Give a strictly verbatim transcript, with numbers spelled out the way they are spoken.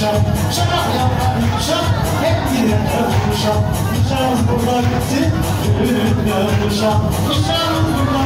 uşak, şarap yapan uşak, hep birine uşak. Uşağımız burada gitti, düğünde uşak, uşağımız burada